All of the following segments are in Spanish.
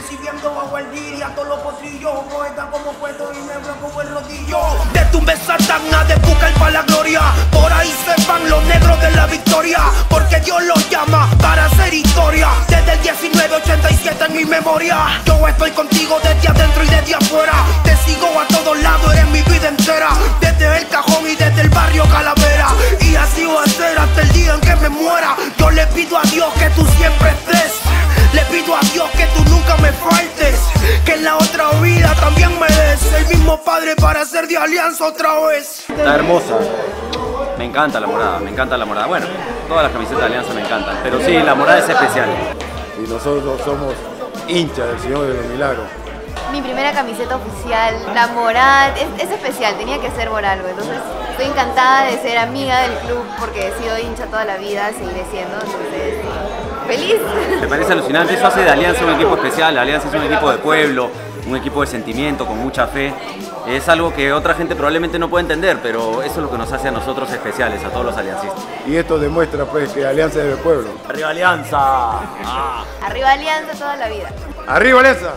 recibiendo agua el día, todos los potrillos, poeta como puesto y me como el rodillo. De tumbe Satanás, de buscar para la gloria, por ahí se van los negros de la victoria, porque Dios los llama para hacer historia. Desde el 1987 en mi memoria, yo estoy contigo desde adentro y desde afuera. Te sigo a todos lados, eres mi vida entera, desde el cajón y desde el barrio Calavera. Y así va a ser hasta el día en que me muera. Yo le pido a Dios que tú siempre estés, le pido a Dios que tú nunca me faltes, que en la otra vida también me des el mismo Padre para ser de Alianza otra vez. Está hermosa, me encanta la morada, me encanta la morada. Bueno, todas las camisetas de Alianza me encantan, pero sí, la morada es especial. Y nosotros somos hinchas del Señor de los Milagros. Mi primera camiseta oficial, la morada, es especial, tenía que ser por algo. Entonces estoy encantada de ser amiga del club porque he sido hincha toda la vida, seguiré siendo, entonces feliz. Me parece alucinante, eso hace de Alianza un equipo especial. Alianza es un equipo de pueblo, un equipo de sentimiento, con mucha fe. Es algo que otra gente probablemente no puede entender, pero eso es lo que nos hace a nosotros especiales, a todos los aliancistas. Y esto demuestra pues que Alianza es del pueblo. ¡Arriba Alianza! ¡Ah! Arriba Alianza toda la vida. ¡Arriba Alianza!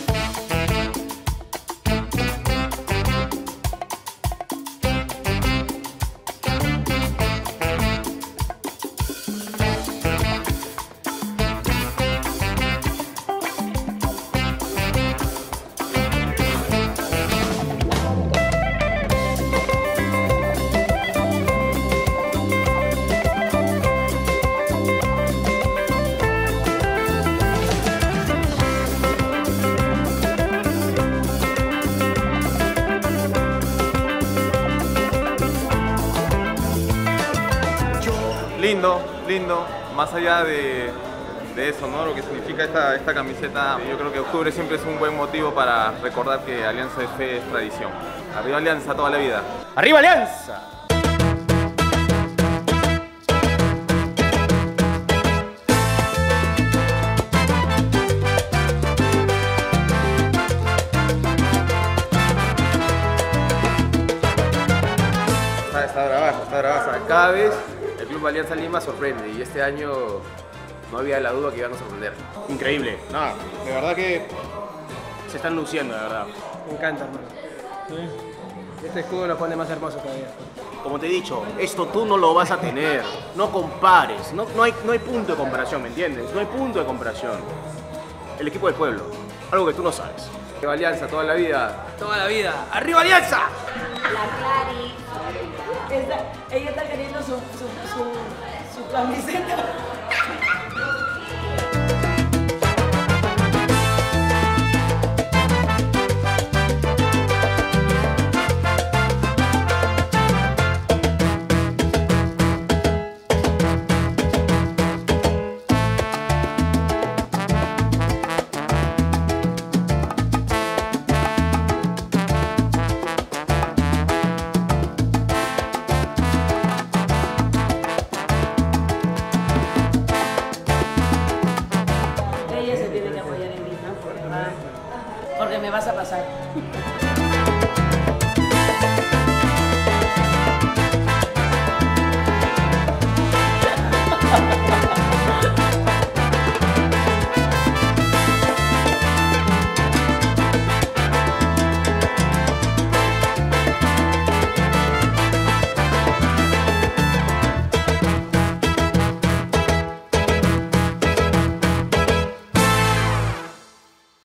Lindo, más allá de eso, ¿no? Lo que significa esta camiseta, yo creo que octubre siempre es un buen motivo para recordar que Alianza es fe, es tradición. Arriba Alianza toda la vida. ¡Arriba Alianza! Está bravaza. Cada vez el Club Alianza Lima sorprende y este año no había la duda que iban a sorprender. Increíble, nada, de verdad que se están luciendo, de verdad. Me encanta, hermano. ¿Sí? Este escudo lo pone más hermoso todavía. Como te he dicho, esto tú no lo vas a tener, no compares, no hay punto de comparación, ¿me entiendes? No hay punto de comparación. El equipo del pueblo, algo que tú no sabes. Arriba Alianza toda la vida. Toda la vida. ¡Arriba Alianza! La Clary. Ella está queriendo su camiseta. Porque me vas a pasar.